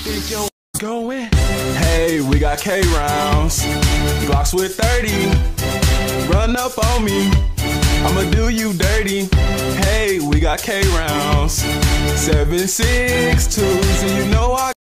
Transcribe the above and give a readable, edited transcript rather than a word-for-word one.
think your going? Hey, we got K rounds, Glocks with 30. Run up on me, I'ma do you dirty. Hey, we got K rounds, 7.62s, and you know I